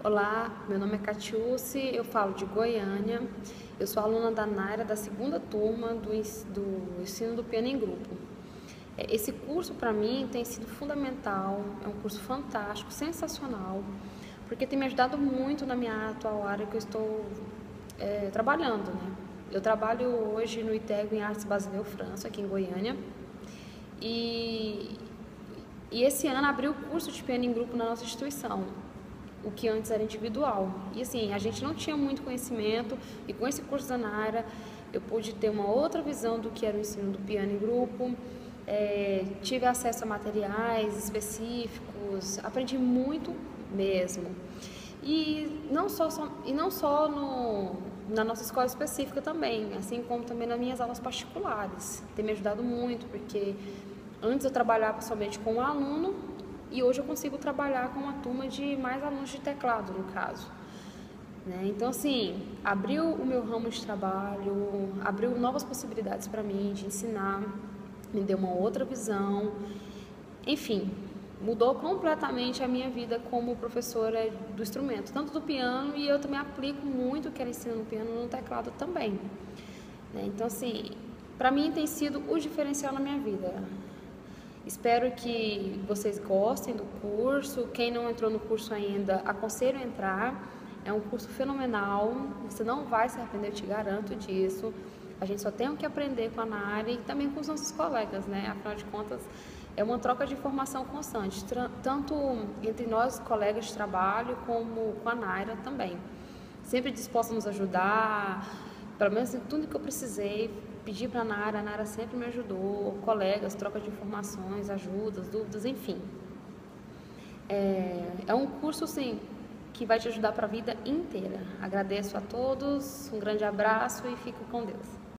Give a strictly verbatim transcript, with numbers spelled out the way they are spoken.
Olá, meu nome é Catiúce, eu falo de Goiânia, eu sou aluna da Naira da segunda turma do, do ensino do piano em grupo. Esse curso para mim tem sido fundamental, é um curso fantástico, sensacional, porque tem me ajudado muito na minha atual área que eu estou é, trabalhando, né? Eu trabalho hoje no ITEGO em Artes Basileu França, aqui em Goiânia, e, e esse ano abriu o curso de piano em grupo na nossa instituição, o que antes era individual. E assim, a gente não tinha muito conhecimento, e com esse curso da Naira eu pude ter uma outra visão do que era o ensino do piano em grupo, é, tive acesso a materiais específicos, aprendi muito mesmo. E não só, só, e não só no, na nossa escola específica também, assim como também nas minhas aulas particulares. Tem me ajudado muito, porque antes eu trabalhava somente com um aluno, e hoje eu consigo trabalhar com uma turma de mais alunos de teclado, no caso. Né? Então, assim, abriu o meu ramo de trabalho, abriu novas possibilidades para mim de ensinar, me deu uma outra visão. Enfim, mudou completamente a minha vida como professora do instrumento, tanto do piano, e eu também aplico muito o que ela ensina no piano no teclado também. Né? Então, assim, para mim tem sido o diferencial na minha vida. Espero que vocês gostem do curso. Quem não entrou no curso ainda, aconselho a entrar. É um curso fenomenal, você não vai se arrepender, eu te garanto disso. A gente só tem o que aprender com a Naira e também com os nossos colegas, né? Afinal de contas, é uma troca de informação constante, tanto entre nós, colegas de trabalho, como com a Naira também. Sempre disposta a nos ajudar, pelo menos em tudo que eu precisei, pedi para a Naira, a Naira sempre me ajudou, colegas, troca de informações, ajudas, dúvidas, enfim. É, é um curso, sim, que vai te ajudar para a vida inteira. Agradeço a todos, um grande abraço e fico com Deus.